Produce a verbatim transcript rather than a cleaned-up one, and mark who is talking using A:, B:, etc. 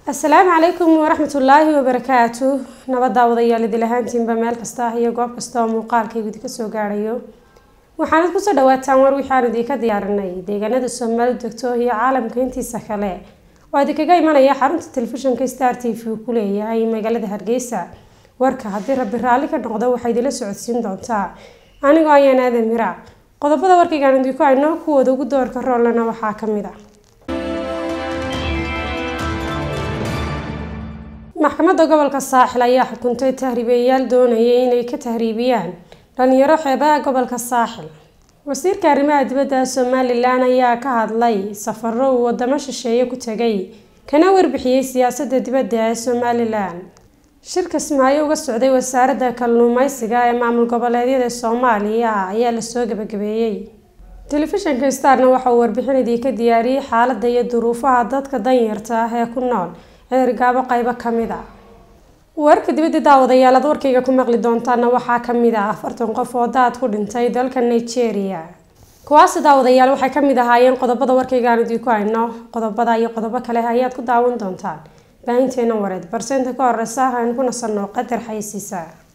A: السلام عليكم ورحمة الله وبركاته. نبض وضيال دلهانتين بمال كستا هي جواب كستا ومقال كي بدك سو قاريو وحنا كوسو دوات تامر وحنا ديك ديارناي deegaanada Soomaaliya degto iyo caalamka intiisa kale waa dikaga imanaya xarunta telefishinka Star T V ku leeyahay magaalada Hargeysa warka hadii rabbi raali ka noqdo waxay idila socodsiin doontaa aniga ayaan aadan mira qodobada warkayga aan idinku hayno kuwooda ugu doorka roolana waxaa kamid ah maxkamadda gobolka Saaxil ayaa xukuntay tahriibayaal doonayay inay ka tahriibiyaan dhalinyaro xeebaha gobolka Saaxil wasiirka arrimaha dibadda Soomaaliland ayaa ka hadlay safarro uu wadamo shisheeye ku tagay kana warbixiyay siyaasadda dibadda ee Soomaaliland shirka Soomaaliya uga socday wasaaradda kalluumaysiga ee maamul goboleedyada Soomaaliya ayaa la soo gabagabeeyay telefishinka Starna waxa uu warbixinadii ka diyaariyay xaaladda iyo duruufaha dadka danyarta ah ee ku nool ergaabo qaybo kamid ah warka dibadda daawadayaal warkayga ku maqli doontaana waxaa kamid ah afartan qof oo daad ku dhintay dalka Nigeria kuwaas daawadayaal waxay kamid ahaayeen qodobada warkayga aan idinku hayno qodobada iyo qodobo kale ayaad ku daawan doontaan baahinteena wareed barseenta ka horeysa aan ku nasanno qadar xaysiisa